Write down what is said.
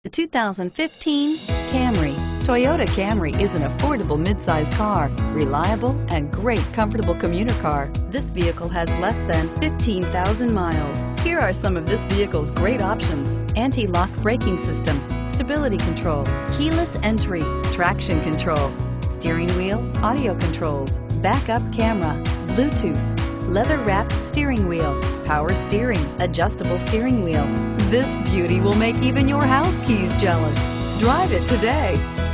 The 2015 Camry. Toyota Camry is an affordable midsize car, reliable and great comfortable commuter car. This vehicle has less than 15,000 miles. Here are some of this vehicle's great options: anti-lock braking system, stability control, keyless entry, traction control, steering wheel audio controls, backup camera, Bluetooth, leather-wrapped steering wheel, power steering, adjustable steering wheel. This beauty will make even your house keys jealous. Drive it today.